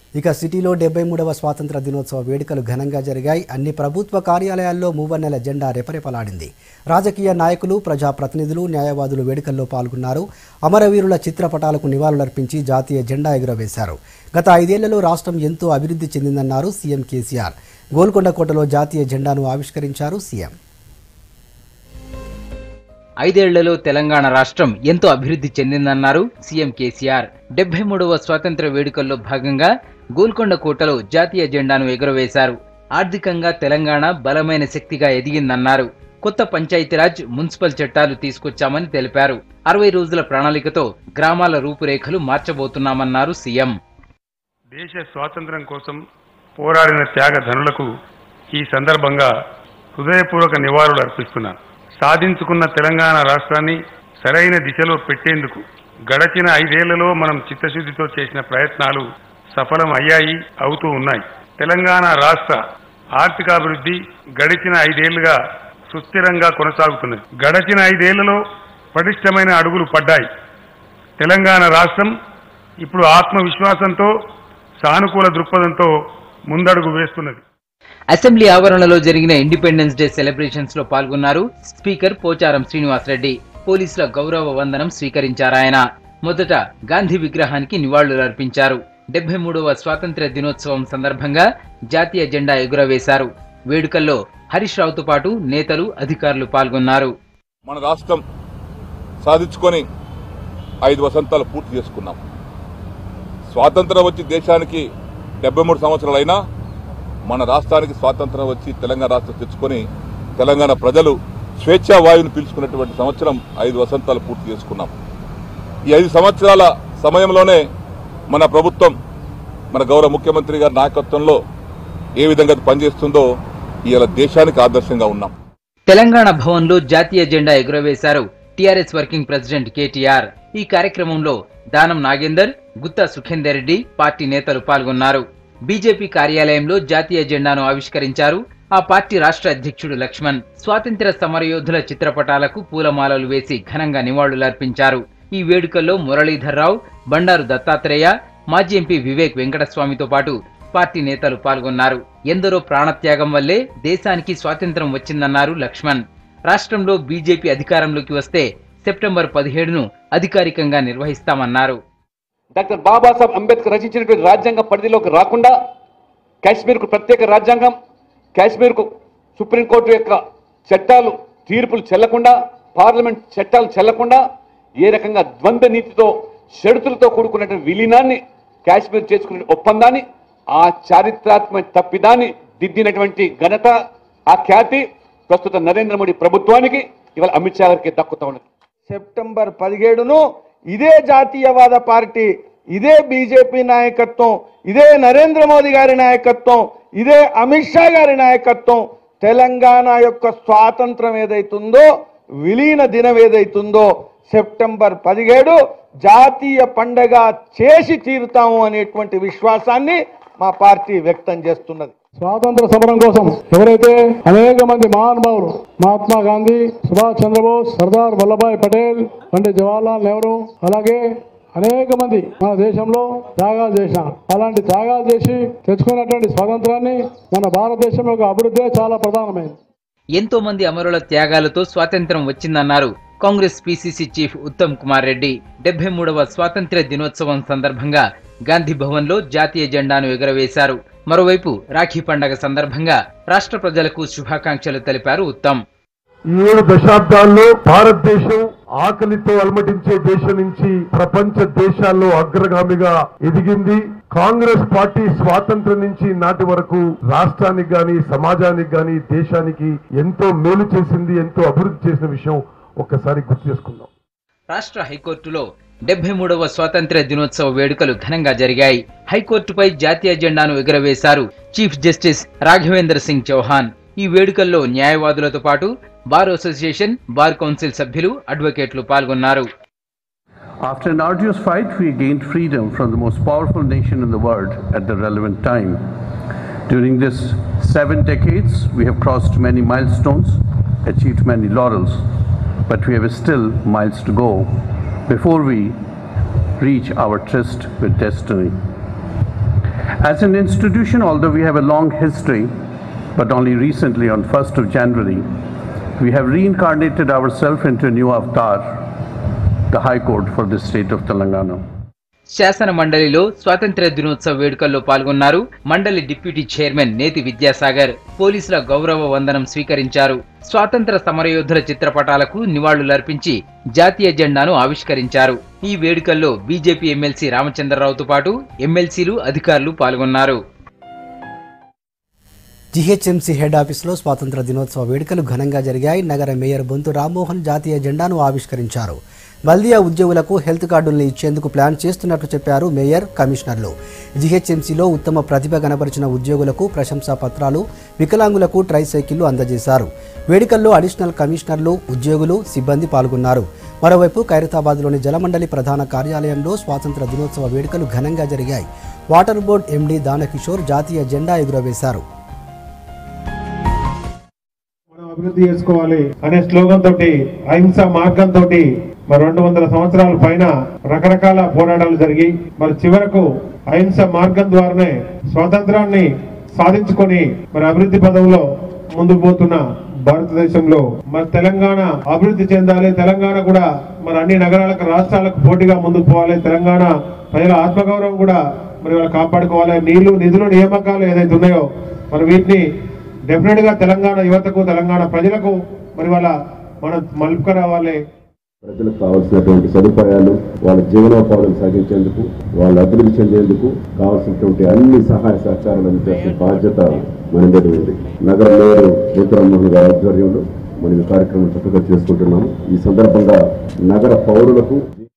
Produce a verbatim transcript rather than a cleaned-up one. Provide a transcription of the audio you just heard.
ఇక సిటీలో డెబ్బై మూడవ స్వాతంత్ర దినోత్సవ వేడుకలు ఘనంగా జరిగాయి. అన్ని ప్రభుత్వ కార్యాలయాల్లో మూవన్నెల జెండా రెపరెపలాడింది. రాజకీయ నాయకులు, ప్రజాప్రతినిధులు, న్యాయవాదులు వేడుకల్లో పాల్గొన్నారు. అమరవీరుల చిత్రపటాలకు నివాళులర్పించి జాతీయ జెండా ఎగురవేశారు. గత ఐదేళ్లలో రాష్ట్రం ఎంతో అభివృద్ధి చెందిందన్నారు సీఎం కేసీఆర్. గోల్కొండ కోటలో జాతీయ జెండాను ఆవిష్కరించారు సీఎం. ఐదేళ్లలో తెలంగాణ రాష్ట్రం ఎంతో అభివృద్ధి చెందిందన్నారు సీఎం కేసీఆర్. డెబ్బై మూడవ స్వాతంత్ర వేడుకల్లో భాగంగా గోల్కొండ కోటలో జాతీయ జెండాను ఎగురవేశారు. ఆర్థికంగా తెలంగాణ బలమైన శక్తిగా ఎదిగిందన్నారు. కొత్త పంచాయతీరాజ్, మున్సిపల్ చట్టాలు తీసుకొచ్చామని తెలిపారు. అరవై రోజుల ప్రణాళికతో గ్రామాల రూపురేఖలు మార్చబోతున్నామన్నారు సీఎం. దేశ స్వాతంత్ర్యం కోసం పోరాడిన త్యాగధనులకు ఈ సందర్భంగా హృదయపూర్వక నివాళులు అర్పిస్తున్నాను. సాధించుకున్న తెలంగాణ రాష్ట్రాన్ని సరైన దిశలో పెట్టేందుకు గడచిన ఐదేళ్లలో మనం చిత్తశుద్ధితో చేసిన ప్రయత్నాలు సఫలం అయ్యాయి, అవుతూ ఉన్నాయి. తెలంగాణ రాష్ట్ర ఆర్థికాభివృద్ధి గడిచిన ఐదేళ్లుగా సుస్థిరంగా కొనసాగుతున్నది. గడచిన ఐదేళ్లలో పటిష్టమైన అడుగులు పడ్డాయి. తెలంగాణ రాష్ట్రం ఇప్పుడు ఆత్మవిశ్వాసంతో, సానుకూల దృక్పథంతో ముందడుగు వేస్తున్నది. అసెంబ్లీ ఆవరణలో జరిగిన ఇండిపెండెన్స్ డే సెలబ్రేషన్స్ లో పాల్గొన్నారు స్పీకర్ పోచారం శ్రీనివాసరెడ్డి. పోలీసుల గౌరవ వందనం స్వీకరించారాయన. మొదట గాంధీ విగ్రహానికి నివాళులర్పించారు. డెబ్బై మూడవ స్వాతంత్ర్య దినోత్సవం సందర్భంగా జాతీయ జెండా ఎగురవేశారు. వేడుకల్లో హరీష్ రావుతో పాటు నేతలు, అధికారులు పాల్గొన్నారు. మన రాష్ట్రం సాధించుకొని ఐదు వసంతాలు పూర్తి చేసుకున్నాం. స్వాతంత్రం వచ్చి దేశానికి డెబ్బై మూడు సంవత్సరాలైనా మన రాష్ట్రానికి స్వాతంత్రం వచ్చి తెలంగాణ రాష్ట్రం తెచ్చుకొని తెలంగాణ ప్రజలు స్వేచ్ఛా వాయువును పీల్చుకున్నటువంటి సంవత్సరం ఐదు వసంతాలు పూర్తి చేసుకున్నాం. ఈ ఐదు సంవత్సరాల సమయంలోనే మన ప్రభుత్వం, మన గౌరవ ముఖ్యమంత్రి గారి నాయకత్వంలో ఏ విధంగా పనిచేస్తుందో ఇవాళ దేశానికి ఆదర్శంగా ఉన్నాం. తెలంగాణ భవన్లో జాతీయ జెండా ఎగురవేశారు టీఆర్ఎస్ వర్కింగ్ ప్రెసిడెంట్ కేటీఆర్. ఈ కార్యక్రమంలో దానం నాగేందర్, గుత్తా సుఖేందర్ రెడ్డి పార్టీ నేతలు పాల్గొన్నారు. బీజేపీ కార్యాలయంలో జాతీయ జెండాను ఆవిష్కరించారు ఆ పార్టీ రాష్ట్ర అధ్యక్షుడు లక్ష్మణ్. స్వాతంత్ర్య సమరయోధుల చిత్రపటాలకు పూలమాలలు వేసి ఘనంగా నివాళులర్పించారు. ఈ వేడుకల్లో మురళీధర్ రావు, బండారు దత్తాత్రేయ, మాజీ ఎంపీ వివేక్ వెంకటస్వామితో పాటు పార్టీ నేతలు పాల్గొన్నారు. ఎందరో ప్రాణత్యాగం వల్లే దేశానికి స్వాతంత్ర్యం వచ్చిందన్నారు లక్ష్మణ్. రాష్ట్రంలో బీజేపీ అధికారంలోకి వస్తే సెప్టెంబర్ పదిహేడును అధికారికంగా నిర్వహిస్తామన్నారు. డాక్టర్ బాబాసాహెబ్ అంబేద్కర్ రచించినటువంటి రాజ్యాంగ పరిధిలోకి రాకుండా కాశ్మీర్కు ప్రత్యేక రాజ్యాంగం, కాశ్మీర్కు సుప్రీంకోర్టు యొక్క చట్టాలు, తీర్పులు చెల్లకుండా, పార్లమెంట్ చట్టాలు చెల్లకుండా ఏ రకంగా ద్వంద్వ నీతితో, షరతులతో కూడుకున్నటువంటి విలీనాన్ని కాశ్మీర్ చేసుకునే ఒప్పందాన్ని, ఆ చారిత్రాత్మక తప్పిదాన్ని దిద్దినటువంటి ఘనత, ఆ ఖ్యాతి ప్రస్తుత నరేంద్ర మోడీ ప్రభుత్వానికి ఇవాళ అమిత్ షా గారికి దక్కుతా ఉన్నది. సెప్టెంబర్ పదిహేడును ఇదే జాతీయవాద పార్టీ, ఇదే బీజేపీ నాయకత్వం, ఇదే నరేంద్ర మోదీ గారి నాయకత్వం, ఇదే అమిత్ షా గారి నాయకత్వం తెలంగాణ యొక్క స్వాతంత్రం ఏదైతుందో, విలీన దినం ఏదైతుందో సెప్టెంబర్ పదిహేడు జాతీయ పండగ చేసి తీరుతాము అనేటువంటి విశ్వాసాన్ని మా పార్టీ వ్యక్తం చేస్తున్నది. స్వాతంత్ర సమరం కోసం ఎవరైతే అనేక మంది మహానుభావులు, మహాత్మా గాంధీ, సుభాష్ చంద్రబోస్, సర్దార్ వల్లభాయ్ పటేల్, పండిత్ జవహర్లాల్ నెహ్రూ, అలాగే అనేక మంది మన దేశంలో త్యాగాలు చేసినారు. అలాంటి త్యాగాలు చేసి తెచ్చుకున్నటువంటి స్వాతంత్రాన్ని మన భారతదేశం యొక్క అభివృద్ధి చాలా ప్రధానమైంది. ఎంతో మంది అమరుల త్యాగాలతో స్వాతంత్ర్యం వచ్చిందన్నారు కాంగ్రెస్ పీసీసీ చీఫ్ ఉత్తమ్ కుమార్ రెడ్డి. డెబ్బై మూడవ స్వాతంత్ర్య దినోత్సవం సందర్భంగా గాంధీ భవన్లో జాతీయ జెండాను ఎగురవేశారు. మరోవైపు రాఖీ పండగ సందర్భంగా రాష్ట్ర ప్రజలకు శుభాకాంక్షలు తెలిపారు ఉత్తమ్. ఏడు దశాబ్దాల్లో భారతదేశం ఆకలితో అలమటించే దేశం నుంచి ప్రపంచ దేశాల్లో అగ్రగామిగా ఎదిగింది. కాంగ్రెస్ పార్టీ స్వాతంత్రం నుంచి నాటి వరకు రాష్ట్రానికి గాని, సమాజానికి గాని, దేశానికి ఎంతో మేలు చేసింది, ఎంతో అభివృద్ధి చేసిన విషయం ఒక్కసారి గుర్తు చేసుకుందాం. రాష్ట్ర హైకోర్టులో డెబ్బై మూడవ స్వాతంత్ర్య దినోత్సవ వేడుకలు ఘనంగా జరిగాయి. హైకోర్టుపై జాతీయ జెండాను ఎగురవేశారు చీఫ్ జస్టిస్ రాఘవేంద్ర సింగ్ చౌహాన్. ఈ వేడుకల్లో న్యాయవాదులతో పాటు బార్ అసోసియేషన్, బార్ కౌన్సిల్ సభ్యులు, అడ్వకేట్లు పాల్గొన్నారు. After an arduous fight, we gained freedom from the most powerful nation in the world at the relevant time. During this seven decades, we have crossed many milestones, achieved many laurels, but we have still miles to go before we reach our tryst with destiny. As an institution, although we have a long history, but only recently on first of January, we have reincarnated ourselves into a new avatar, the High Court for the state of Telangana. శాసన మండలిలో స్వాతంత్ర్య దినోత్సవ వేడుకల్లో పాల్గొన్నారు మండలి deputy chairman నేతి విద్యాసాగర్. పోలీసుల గౌరవ వందనం స్వీకరించారు. స్వాతంత్ర సమరయోధుల చిత్రపటాలకు నివాళులర్పించి జాతీయ జెండాను ఆవిష్కరించారు. ఈ వేడుకల్లో బీజేపీ ఎమ్మెల్సీ రామచంద్రరావుతో పాటు ఎమ్మెల్సీలు అధికారులు పాల్గొన్నారు. జీహెచ్ఎంసీ హెడ్ ఆఫీసులో స్వాతంత్ర దినోత్సవ వేడుకలు ఘనంగా జరిగాయి. నగర మేయర్ బొంతు రామ్మోహన్ జాతీయ జెండాను ఆవిష్కరించారు. బల్దియా ఉద్యోగులకు హెల్త్ కార్డులను ఇచ్చేందుకు ప్లాన్ చేస్తున్నట్లు చెప్పారు మేయర్, కమిషనర్లు. జీహెచ్ఎంసీలో ఉత్తమ ప్రతిభ కనబరిచిన ఉద్యోగులకు ప్రశంసా పత్రాలు, వికలాంగులకు ట్రైసైకిళ్లు అందజేశారు. వేడుకల్లో అడిషనల్ కమిషనర్లు, ఉద్యోగులు, సిబ్బంది పాల్గొన్నారు. మరోవైపు ఖైరతాబాద్లోని జలమండలి ప్రధాన కార్యాలయంలో స్వాతంత్ర దినోత్సవ వేడుకలు ఘనంగా జరిగాయి. వాటర్ బోర్డు ఎండీ దానకిషోర్ జాతీయ జెండా ఎగురవేశారు. అభివృద్ధి చేసుకోవాలి అనే స్లోగన్ తోటి, అహింస మార్గం తోటి మరి రెండు వందల సంవత్సరాల పైన రకరకాల పోరాటాలు జరిగి మరి చివరకు అహింస మార్గం ద్వారానే స్వాతంత్రాన్ని సాధించుకొని మరి అభివృద్ధి పదంలో ముందుకు పోతున్న భారతదేశంలో మరి తెలంగాణ అభివృద్ధి చెందాలి. తెలంగాణ కూడా మరి అన్ని నగరాలకు, రాష్ట్రాలకు పోటీగా ముందుకు పోవాలి. తెలంగాణ ప్రజల ఆత్మగౌరవం కూడా మరి వాళ్ళు కాపాడుకోవాలి. నీళ్లు, నిధులు, నియామకాలు ఏదైతే ఉన్నాయో మరి వీటిని డెఫినెట్ గా తెలంగాణ యువతకు, తెలంగాణ ప్రజలకు మరి వాళ్ళ మనం మలుపుకు రావాలి. ప్రజలకు కావాల్సినటువంటి సదుపాయాలు, వాళ్ళ జీవనోపాధులు సాగించేందుకు, వాళ్ళ అభివృద్ధి చెందేందుకు కావాల్సినటువంటి అన్ని సహాయ సహకారాలు అందించాల్సిన బాధ్యత మన మీద ఉంది. నగర మేయర్ బొంతు రామ్మోహన్ గారి ఆధ్వర్యంలో మనం ఈ కార్యక్రమం చక్కగా చేసుకుంటున్నాము. ఈ సందర్భంగా నగర పౌరులకు